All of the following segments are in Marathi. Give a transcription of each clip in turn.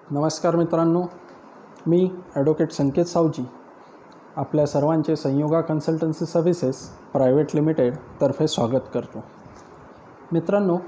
नमस्कार मित्रांनो, मी ॲडव्होकेट संकेत सावजी आपल्या सर्वांचे Sanyoga consultancy services private limited तर्फे स्वागत करतो. मित्रांनो,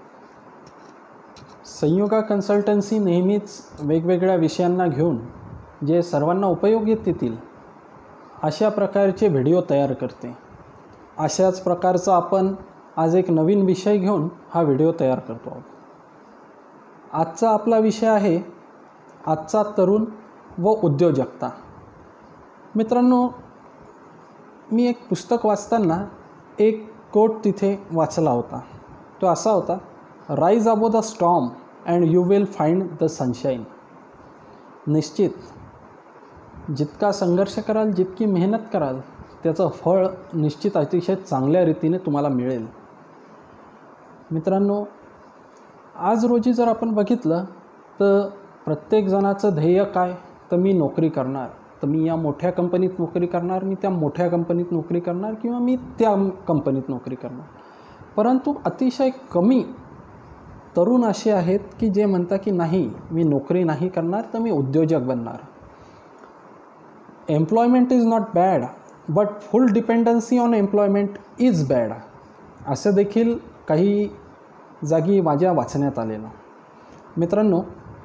संयोगा कन्सल्टन्सी नेहमीच वेगवेगळ्या विषयांना घेऊन जे सर्वांना उपयोगी येतील अशा प्रकारचे व्हिडिओ तयार करते. अशाच प्रकारचा आपण आज एक नवीन विषय घेऊन हा व्हिडिओ तयार करतो आहोत. आजचा आपला विषय आहे आजचा तरुण व उद्योजकता. मित्रांनो, मी एक पुस्तक वाचताना एक कोट तिथे वाचला होता. तो असा होता, rise above the storm and you will find the sunshine. निश्चित जितका संघर्ष कराल, जितकी मेहनत कराल, त्याचं फळ निश्चित अतिशय चांगल्या रीतीने तुम्हाला मिळेल. मित्रांनो, आज रोजी जर आपण बघितलं तर प्रत्येक जणाचं ध्येय काय, तर मी नोकरी करणार, तर मी या मोठ्या कंपनीत नोकरी करणार, मी त्या मोठ्या कंपनीत नोकरी करणार किंवा मी त्या कंपनीत नोकरी करणार. परंतु अतिशय कमी तरुण असे आहेत की जे म्हणतात की नाही, मी नोकरी नाही करणार, तर मी उद्योजक बनणार. Employment is not bad, but full dependency on employment is bad, असं देखील काही जागी माझ्या वाचण्यात आलेलं. मित्रांनो,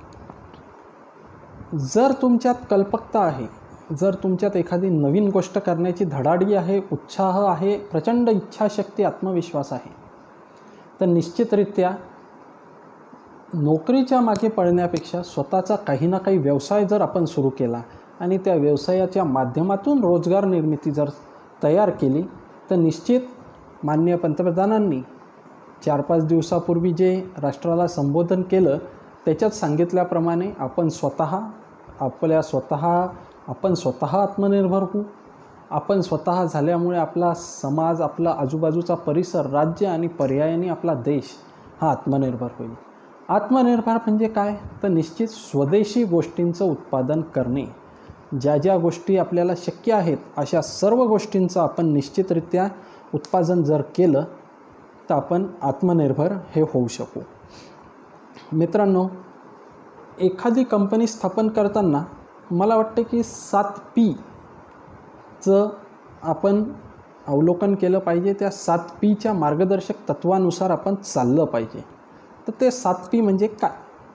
जर तुमच्यात कल्पकता आहे, जर तुमच्यात एखादी नवीन गोष्ट करण्याची धडाडी आहे, उत्साह आहे, प्रचंड इच्छाशक्ती, आत्मविश्वास आहे, तर निश्चितरित्या नोकरीच्या मागे पळण्यापेक्षा स्वतःचा काही ना काही व्यवसाय जर आपण सुरू केला आणि त्या व्यवसायाच्या माध्यमातून रोजगार निर्मिती जर तयार केली, तर निश्चित माननीय पंतप्रधानांनी 4-5 दिवसापूर्वी जे राष्ट्राला संबोधन केलं त्याच्यात सांगितल्याप्रमाणे आपण स्वतः आत्मनिर्भर होऊ. आपण स्वतः झाल्यामुळे आपला समाज, आपला आजूबाजूचा परिसर, राज्य आणि पर्यायाने आपला देश हा आत्मनिर्भर होईल. आत्मनिर्भर म्हणजे काय, तर निश्चित स्वदेशी गोष्टींचं उत्पादन करणे. ज्या ज्या गोष्टी आपल्याला शक्य आहेत अशा सर्व गोष्टींचं आपण निश्चितरित्या उत्पादन जर केलं तर आपण आत्मनिर्भर हे होऊ शकू. मित्रांनो, एखादी कंपनी स्थापन करताना मला वाटते की 7Pचं आपण अवलोकन केलं पाहिजे. त्या 7Pच्या मार्गदर्शक तत्वानुसार आपण चाललं पाहिजे. तर ते 7P म्हणजे काय,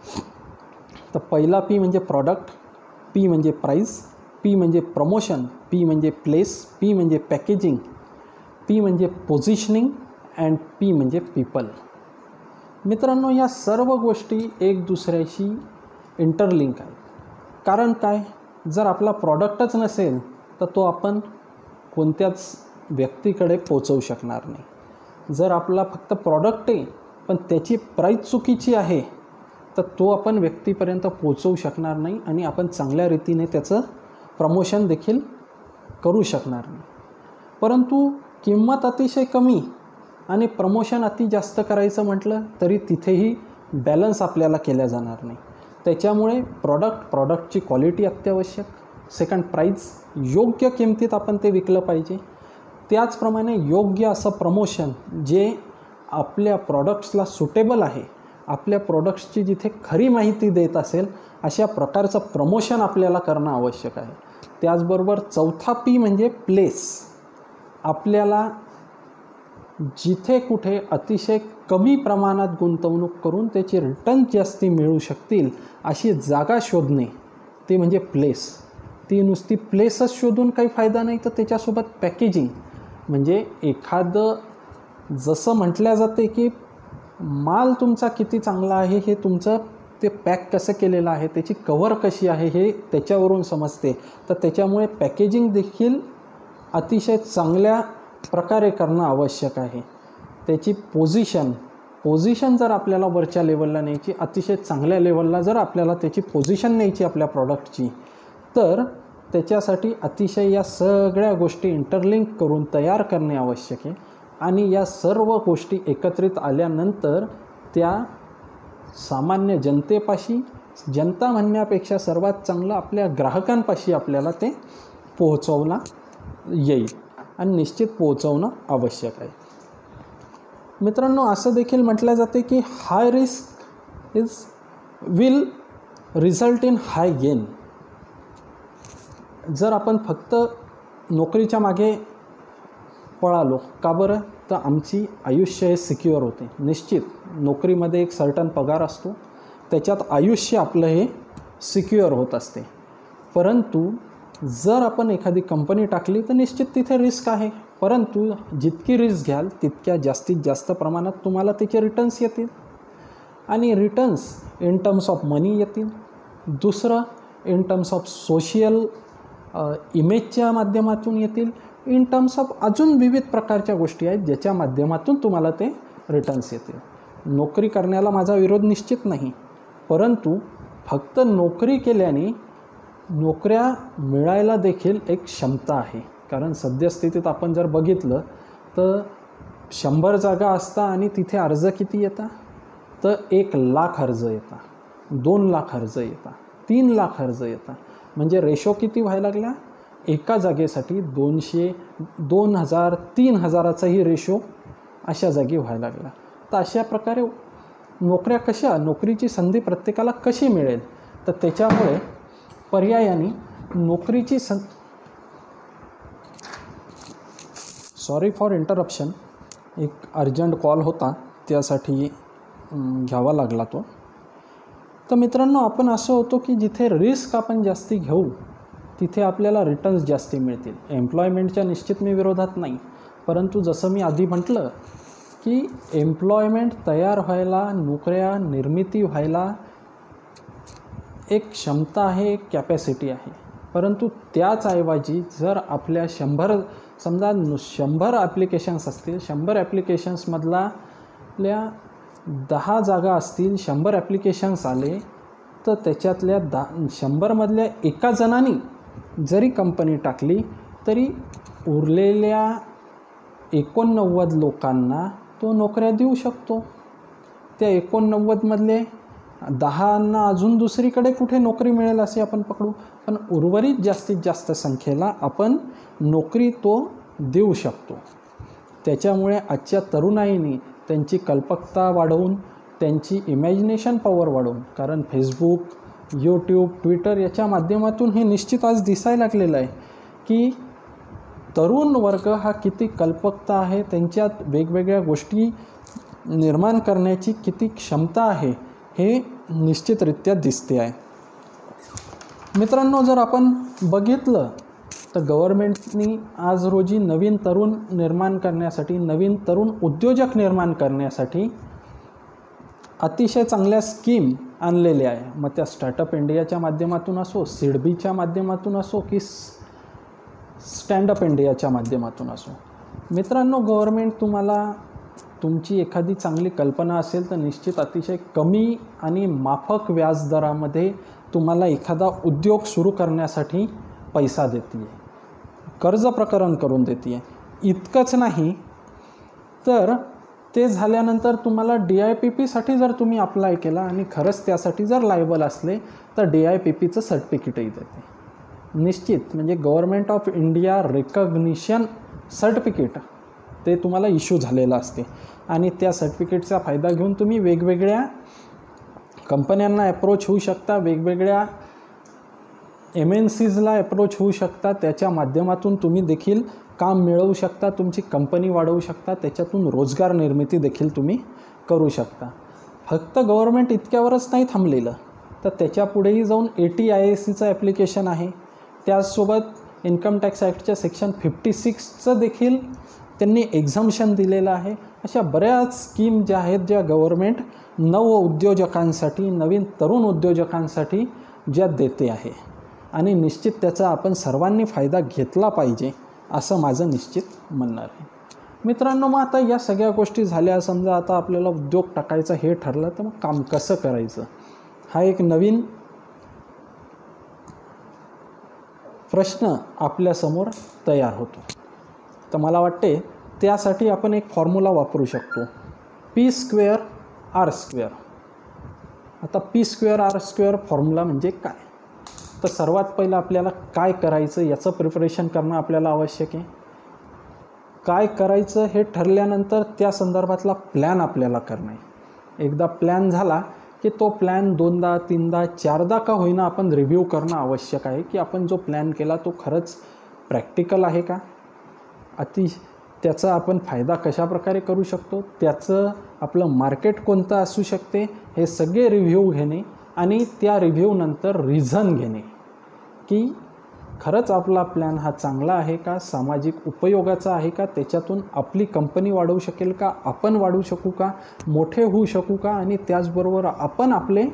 तर पहिला P म्हणजे प्रॉडक्ट, P म्हणजे प्राईस, P म्हणजे प्रमोशन, P म्हणजे प्लेस, P म्हणजे पॅकेजिंग, P म्हणजे पोझिशनिंग अँड P म्हणजे पीपल. मित्रांनो, या सर्व गोष्टी एक दुसऱ्याशी इंटरलिंक आहेत. कारण काय, जर आपला प्रॉडक्टच नसेल तर तो आपण कोणत्याच व्यक्तीकडे पोचवू शकणार नाही. जर आपला फक्त प्रॉडक्ट आहे पण त्याची प्राईस चुकीची आहे तर तो आपण व्यक्तीपर्यंत पोचवू शकणार नाही आणि आपण चांगल्या रीतीने त्याचं प्रमोशन देखील करू शकणार नाही. परंतु किंमत अतिशय कमी आणि प्रमोशन अति जास्त करायचं म्हटलं तरी तिथेही बॅलन्स आपल्याला केल्या जाणार नाही. त्याच्यामुळे प्रॉडक्टची क्वालिटी अत्यावश्यक. सेकंड, प्राईस, योग्य किमतीत आपण ते विकलं पाहिजे. त्याचप्रमाणे योग्य असं प्रमोशन जे आपल्या प्रॉडक्ट्सला सुटेबल आहे, आपल्या प्रॉडक्ट्सची जिथे खरी माहिती देत असेल अशा प्रकारचं प्रमोशन आपल्याला करणं आवश्यक आहे. त्याचबरोबर चौथा P म्हणजे प्लेस. आपल्याला जिथे कुठे अतिशय कमी प्रमाणात गुंतवणूक करून त्याची रिटर्न जास्ती मिळू शकतील अशी जागा शोधणे, ते म्हणजे प्लेस. ती नुसती प्लेसच शोधून काही फायदा नाही, तर त्याच्यासोबत पॅकेजिंग म्हणजे एखादं, जसं म्हटलं जाते की माल तुमचा किती चांगला आहे हे तुमचं ते पॅक कसं केलेलं आहे, त्याची कव्हर कशी आहे हे त्याच्यावरून समजते. तर त्याच्यामुळे पॅकेजिंग देखील अतिशय चांगल्या प्रकारे करणं आवश्यक आहे. त्याची पोझिशन जर आपल्याला वरच्या लेवलला न्यायची, अतिशय चांगल्या लेवलला जर आपल्याला त्याची पोझिशन न्यायची आपल्या प्रॉडक्टची, तर त्याच्यासाठी अतिशय या सगळ्या गोष्टी इंटरलिंक करून तयार करणे आवश्यक आहे. आणि या सर्व गोष्टी एकत्रित आल्यानंतर त्या सामान्य जनतेपाशी, जनता म्हणण्यापेक्षा सर्वात चांगलं आपल्या ग्राहकांपाशी आपल्याला ते पोहोचवला येईल आणि निश्चित पोहोचवणं आवश्यक आहे. मित्रांनो, असं देखील म्हटलं जाते की high risk will result in high gain. जर आपण फक्त नोकरीच्या मागे पळालो, का बरं? तर आमची आयुष्य हे सिक्युअर होते. निश्चित नोकरीमध्ये एक सर्टन पगार असतो, त्याच्यात आयुष्य आपलं हे सिक्युअर होत असते. परंतु जर आपण एखादी कंपनी टाकली तर निश्चित तिथे रिस्क आहे, परंतु जितकी रिस्क घ्याल तितक्या जास्तीत जास्त प्रमाणात तुम्हाला त्याचे रिटर्न्स येतील. आणि returns in terms of money येतील. दुसरं इन टर्म्स ऑफ सोशियल इमेजच्या माध्यमातून येतील. इन टर्म्स ऑफ अजून विविध प्रकारच्या गोष्टी आहेत ज्याच्या माध्यमातून तुम्हाला ते रिटर्न्स येतील. नोकरी करण्याला माझा विरोध निश्चित नाही, परंतु फक्त नोकरी केल्याने नोकऱ्या मिळायला देखील एक क्षमता आहे. कारण सद्यस्थितीत आपण जर बघितलं तर 100 जागा असता आणि तिथे अर्ज किती येतात? तर 1,00,000 अर्ज येतात, 2,00,000 अर्ज येतात, 3,00,000 अर्ज येतात. म्हणजे रेशो किती व्हायला लागला? एका जागेसाठी 200, 2,000, 3,000चाही रेशो अशा जागी व्हायला लागला. तर अशा प्रकारे नोकरीची संधी प्रत्येकाला कशी मिळेल? तर त्याच्यामुळे पर्यायाने नोकरीची सॉरी फॉर इंटरप्शन, एक अर्जंट कॉल होता त्यासाठी घ्यावा लागला तो. तर मित्रांनो, आपण असं होतो की जिथे रिस्क आपण जास्ती घेऊ तिथे आपल्याला रिटर्न्स जास्ती मिळतील. एम्प्लॉयमेंटच्या निश्चित मी विरोधात नाही, परंतु जसं मी आधी म्हटलं की एम्प्लॉयमेंट तयार व्हायला, नोकऱ्या निर्मिती व्हायला एक क्षमता आहे, एक कॅपॅसिटी आहे. परंतु त्याचऐवजी जर आपल्या 100 ॲप्लिकेशन्स असतील, 100 ॲप्लिकेशन्समधल्या 10 जागा असतील, 100 ॲप्लिकेशन्स आले तर त्याच्यातल्या 100मधल्या एका जणांनी जरी कंपनी टाकली तरी उरलेल्या 89 लोकांना तो नोकऱ्या देऊ शकतो. त्या 89मधले 10 अजून दुसरीकडे कुठे नोकरी मिळेल असे आपण पकडू, पण उर्वरित जास्तीत जास्त संख्येला आपण नोकरी तो देऊ शकतो. त्याच्यामुळे आजच्या तरुणाईनी त्यांची कल्पकता वाढवून, त्यांची इमॅजिनेशन पॉवर वाढवून, कारण फेसबुक, यूट्यूब, ट्विटर याच्या माध्यमातून हे निश्चित आज दिसायला लागलेलं आहे की तरुण वर्ग हा किती कल्पकता आहे, त्यांच्यात वेगवेगळ्या गोष्टी निर्माण करण्याची किती क्षमता आहे हे निश्चितरित्या दिसते आहे. मित्रांनो, जर आपण बघितलं तर गव्हर्मेंटनी आज रोजी नवीन तरुण निर्माण करण्यासाठी, नवीन तरुण उद्योजक निर्माण करण्यासाठी अतिशय चांगल्या स्कीम आणलेल्या आहे. मग त्या स्टार्टअप इंडियाच्या माध्यमातून असो, सिडबीच्या माध्यमातून असो की स्टँडअप इंडियाच्या माध्यमातून असो. मित्रांनो, गव्हर्मेंट तुम्हाला तुमची एखादी चांगली कल्पना असेल तर निश्चित अतिशय कमी आणि माफक व्याजदरामध्ये तुम्हाला एखादा उद्योग सुरू करण्यासाठी पैसा देते आहे, कर्ज प्रकरण करून देते आहे. इतकंच नाही तर ते झाल्यानंतर तुम्हाला DIPPसाठी जर तुम्ही अप्लाय केला आणि खरंच त्यासाठी जर लायबल असले तर DIPPचं सर्टिफिकेटही देते. निश्चित म्हणजे government of India recognition certificate ते तुम्हाला इश्यू झालेलं असते आणि त्या सर्टिफिकेटचा फायदा घेऊन तुम्ही वेगवेगळ्या कंपन्यांना अप्रोच होऊ शकता, वेगवेगळ्या MNCsला अप्रोच होऊ शकता. त्याच्या माध्यमातून तुम्ही देखील काम मिळवू शकता, तुमची कंपनी वाढवू शकता, त्याच्यातून रोजगार निर्मिती देखील तुम्ही करू शकता. फक्त गव्हर्मेंट इतक्यावरच नाही थांबलेलं, तर त्याच्या पुढेही जाऊन ATIACचं ॲप्लिकेशन आहे. त्याचसोबत इन्कम टॅक्स ॲक्टच्या सेक्शन 56चं देखील त्यांनी एक्झम्पशन दिलेलं आहे. अशा बऱ्याच स्कीम ज्या आहेत, ज्या गव्हर्मेंट उद्योजकांसाठी, नवीन तरुण उद्योजकांसाठी ज्या देते आहे आणि निश्चित त्याचा आपण सर्वांनी फायदा घेतला पाहिजे असं माझं निश्चित म्हणणं आहे. मित्रांनो, मग आता या सगळ्या गोष्टी झाल्या, समजा आता आपल्याला उद्योग टाकायचा हे ठरलं तर मग काम कसं करायचं हा एक नवीन प्रश्न आपल्यासमोर तयार होतो. तर मला वाटते त्यासाठी आपण एक फॉर्म्युला वापरू शकतो, P² R². आता P² R² फॉर्म्युला म्हणजे काय? तर सर्वात पहिलं आपल्याला काय करायचं याचं प्रिपरेशन करणं आपल्याला आवश्यक आहे. काय करायचं हे ठरल्यानंतर त्या संदर्भातला प्लॅन आपल्याला करणं आहे. एकदा प्लॅन झाला की तो प्लॅन 2दा 3दा 4दा का होईना आपण रिव्ह्यू करणं आवश्यक आहे, की आपण जो प्लॅन केला तो खरंच प्रॅक्टिकल आहे का, त्याचा आपण फायदा कशाप्रकारे करू शकतो, त्याचं आपलं मार्केट कोणतं असू शकते, हे सगळे रिव्ह्यू घेणे आणि त्या रिव्ह्यूनंतर रिझन घेणे की खरंच आपला प्लॅन हा चांगला आहे का, सामाजिक उपयोगाचा आहे का, त्याच्यातून आपली कंपनी वाढवू शकेल का, आपण वाढू शकू का, मोठे होऊ शकू का, आणि त्याचबरोबर आपण आपले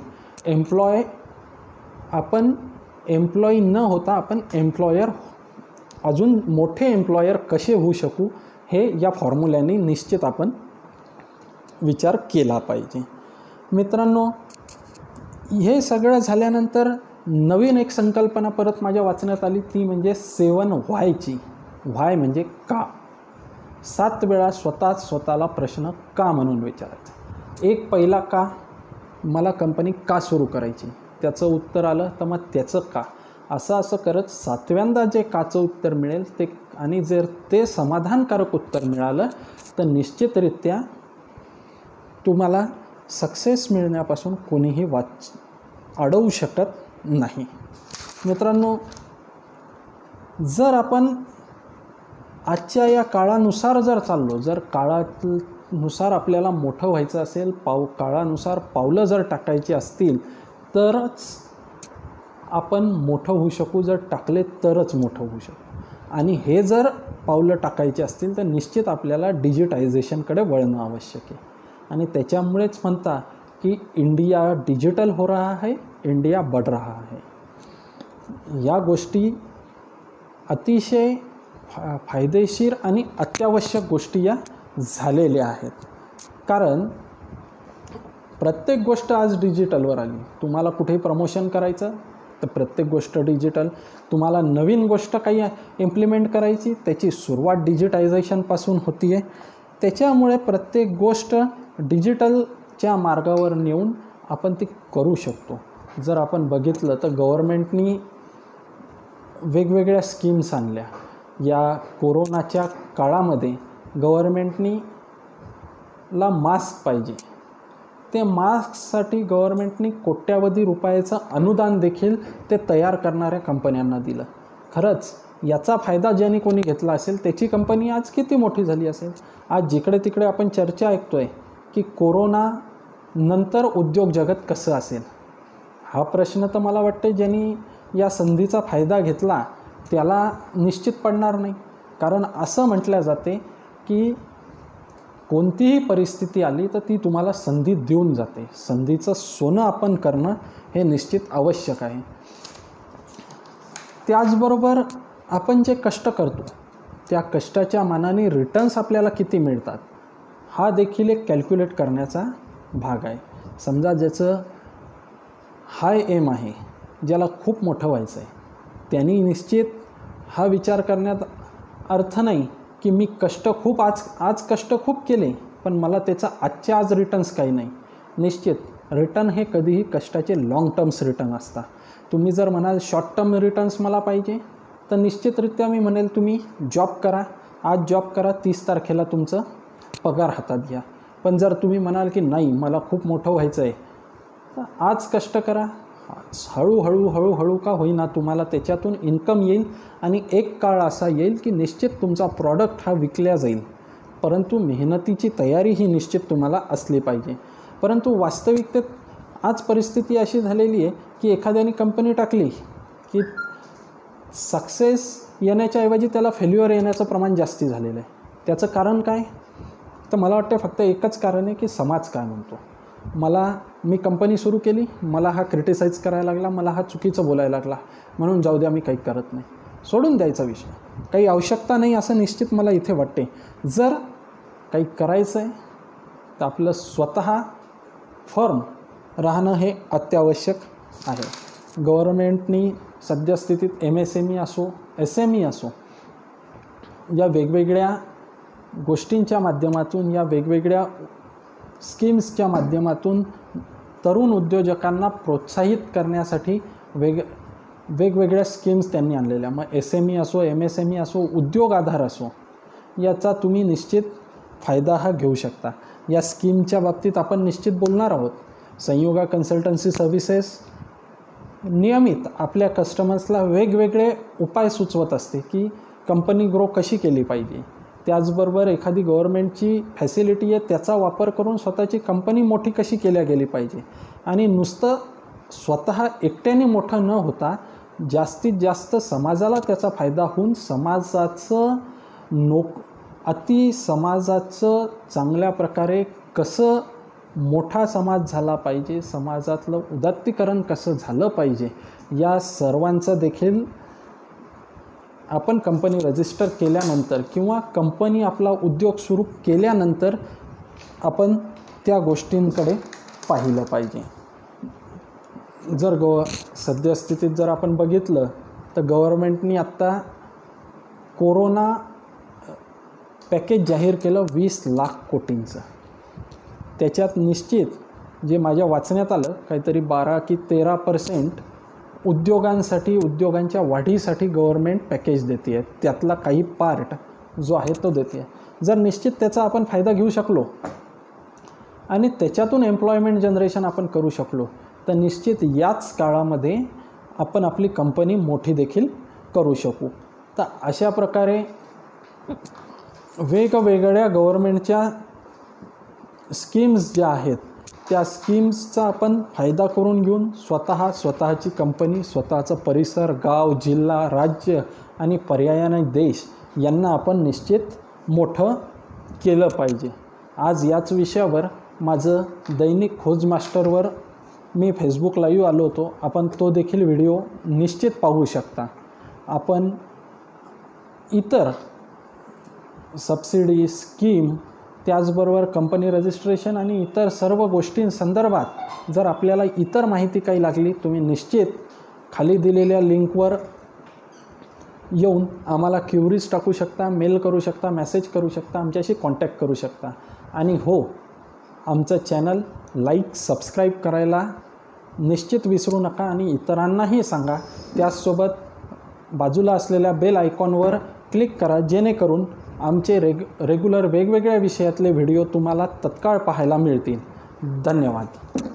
एम्प्लॉई न होता आपण एम्प्लॉयर, अजून मोठे एम्प्लॉयर कसे होऊ शकू, हे या फॉर्म्युल्याने निश्चित आपण विचार केला पाहिजे. मित्रांनो, हे सगळं झाल्यानंतर नवीन एक संकल्पना परत माझ्या वाचण्यात आली, ती म्हणजे 7 व्हायची. व्हाय म्हणजे का. 7 वेळा स्वतःला प्रश्न का म्हणून विचारायचा. एक पहिला का, मला कंपनी का सुरू करायची, त्याचं उत्तर आलं तर मग त्याचं का, असं करत 7व्यांदा जे काचं उत्तर मिळेल ते, आणि जर ते समाधानकारक उत्तर मिळालं तर निश्चितरित्या तुम्हाला सक्सेस मिळण्यापासून कोणीही अडवू शकत नाही. मित्रांनो, जर आपण आजच्या या काळानुसार जर चाललो, जर काळानुसार आपल्याला मोठं व्हायचं असेल, काळानुसार पावलं जर टाकायची असतील तरच आपण मोठं होऊ शकू, जर टाकले तरच मोठं होऊ शकू. आणि हे जर पावलं टाकायची असतील तर निश्चित आपल्याला डिजिटायझेशनकडे वळणं आवश्यक आहे. आणि त्याच्यामुळेच म्हणता कि इंडिया डिजिटल हो रहा है, इंडिया बढ़ रहा है. या गोष्टी अतिशय फायदेशीर आणि अत्यावश्यक गोष्टी या झालेल्या आहेत. कारण प्रत्येक गोष्ट आज डिजिटलवर आली. तुम्हाला कुठेही प्रमोशन करायचं तर प्रत्येक गोष्ट डिजिटल. तुम्हाला नवीन गोष्ट काही इम्प्लिमेंट करायची, त्याची सुरुवात डिजिटायझेशनपासून होती आहे. त्याच्यामुळे प्रत्येक गोष्ट डिजिटलच्या मार्गावर नेऊन आपण ती करू शकतो. जर आपण बघितलं तर गव्हर्मेंटनी वेगवेगळ्या स्कीम्स आणल्या. या कोरोनाच्या काळामध्ये गव्हर्मेंटनी मास्क पाहिजे, ते मास्कसाठी गव्हर्मेंटनी कोट्यावधी रुपयाचं अनुदान देखील ते तयार करणाऱ्या कंपन्यांना दिलं. खरंच याचा फायदा ज्यांनी कोणी घेतला असेल त्याची कंपनी आज किती मोठी झाली असेल. आज जिकडे तिकडे आपण चर्चा ऐकतोय की कोरोना नंतर उद्योग जगत कसं असेल. हा प्रश्न तर मला वाटते ज्यांनी या संधीचा फायदा घेतला त्याला निश्चित पडणार नाही. कारण असं म्हटलं जाते की कोणतीही परिस्थिती आली तर ती तुम्हाला संधी देऊन जाते. संधीचं सोनं आपण करणं हे निश्चित आवश्यक आहे. त्याचबरोबर आपण जे कष्ट करतो त्या कष्टाच्या मानाने रिटर्न्स आपल्याला किती मिळतात हा देखील एक कॅल्क्युलेट करण्याचा भाग आहे. समजा ज्याचं हाय एम आहे, ज्याला खूप मोठं व्हायचं आहे, त्यांनी निश्चित हा विचार करण्यात अर्थ नाही की मी कष्ट खूप आज कष्ट खूप केले पण मला त्याचा आजच्या आज रिटर्न्स काही नाही. निश्चित रिटर्न हे कधीही कष्टाचे लाँग टर्म्स रिटर्न असतात. तुम्ही जर म्हणाल शॉर्ट टर्म रिटर्न्स मला पाहिजे तर निश्चितरित्या मी म्हणेल तुम्ही जॉब करा, आज जॉब करा, 30 तारखेला तुमचं पगार हातात घ्या. पण जर तुम्ही म्हणाल की नाही मला खूप मोठं व्हायचं आहे तर आज कष्ट करा, हळूहळू का होईना तुम्हाला त्याच्यातून इन्कम येईल आणि एक काळ असा येईल की निश्चित तुमचा प्रॉडक्ट हा विकला जाईल. परंतु मेहनतीची तयारी ही निश्चित तुम्हाला असली पाहिजे. परंतु वास्तविकतेत आज परिस्थिती अशी झालेली आहे की एखाद्याने कंपनी टाकली की सक्सेस येण्याच्या ऐवजी त्याला फेल्युअर येण्याचं प्रमाण जास्ती झालेलं आहे. त्याचं कारण काय तर मला वाटतं फक्त एकच कारण आहे की समाज काय म्हणतो. मी कंपनी सुरू केली, मला हा क्रिटिसाइज करायला लागला, मला हा चुकीचं बोलायला लागला, म्हणून जाऊ द्या मी काही करत नाही, सोडून द्यायचा विषय, काही आवश्यकता नाही असं निश्चित मला इथे वाटते. जर काही करायचं आहे तर आपलं स्वतः फर्म राहणं हे अत्यावश्यक आहे. गव्हर्मेंटनी सद्यस्थितीत MSME असो SME असो या वेगवेगळ्या गोष्टींच्या माध्यमातून, या वेगवेगळ्या स्कीम्सच्या माध्यमातून तरुण उद्योजकांना प्रोत्साहित करण्यासाठी वेगवेगळ्या स्कीम्स त्यांनी आणलेल्या. मग SME असो MSME असो उद्योग आधार असो याचा तुम्ही निश्चित फायदा हा घेऊ शकता. या स्कीमच्या बाबतीत आपण निश्चित बोलणार आहोत. संयोगा कन्सल्टन्सी सर्व्हिसेस नियमित आपल्या कस्टमर्सला वेगवेगळे उपाय सुचवत असते की कंपनी ग्रो कशी केली पाहिजे. त्याचबरोबर एखादी गव्हर्मेंटची फॅसिलिटी आहे त्याचा वापर करून स्वतःची कंपनी मोठी कशी केल्या गेली पाहिजे. आणि नुसतं स्वतः एकट्याने मोठं न होता जास्तीत जास्त समाजाला त्याचा फायदा होऊन समाजाचं समाजाचं चांगल्या प्रकारे कसं मोठा समाज झाला पाहिजे, समाजातलं उदात्तीकरण कसं झालं पाहिजे, या सर्वांचं देखील आपण कंपनी रजिस्टर केल्यानंतर किंवा कंपनी आपला उद्योग सुरू केल्यानंतर आपण त्या गोष्टींकडे पाहिलं पाहिजे. जर सद्यस्थितीत जर आपण बघितलं तर गव्हर्मेंटनी आत्ता कोरोना पॅकेज जाहीर केलं 20 लाख कोटींचं. त्याच्यात निश्चित जे माझ्या वाचण्यात आलं काहीतरी 12 की 13% उद्योगांसाठी, उद्योगांच्या वाढीसाठी गव्हर्मेंट पॅकेज देते आहे. त्यातला काही पार्ट जो आहे तो देते आहे. जर निश्चित त्याचा आपण फायदा घेऊ शकलो आणि त्याच्यातून एम्प्लॉयमेंट जनरेशन आपण करू शकलो तर निश्चित याच काळामध्ये आपण आपली कंपनी मोठी देखील करू शकू. तर अशा प्रकारे वेगवेगळ्या गव्हर्मेंटच्या स्कीम्स ज्या आहेत त्या स्कीम्सचा आपण फायदा करून घेऊन स्वतःची कंपनी, स्वतःचं परिसर, गाव, जिल्हा, राज्य आणि पर्यायाने देश यांना आपण निश्चित मोठं केलं पाहिजे. आज याच विषयावर माझं दैनिक खोज मास्टरवर मी फेसबुक लाईव्ह आलो होतो. आपण तो देखील व्हिडिओ निश्चित पाहू शकता. आपण इतर सबसिडी, स्कीम, त्याचबरोबर कंपनी रजिस्ट्रेशन आणि इतर सर्व गोष्टींसंदर्भात जर आपल्याला इतर माहिती काही लागली तुम्ही निश्चित खाली दिलेल्या लिंकवर येऊन आम्हाला क्युरीज टाकू शकता, मेल करू शकता, मेसेज करू शकता, आमच्याशी कॉन्टॅक्ट करू शकता. आणि हो, आमचं चॅनल लाईक, सबस्क्राईब करायला निश्चित विसरू नका आणि इतरांनाही सांगा. त्याचसोबत बाजूला असलेल्या बेल आयकॉनवर क्लिक करा जेणेकरून आमचे रेग्युलर वेगवेगळ्या विषयातले व्हिडिओ तुम्हाला तत्काळ पाहायला मिळतील. धन्यवाद.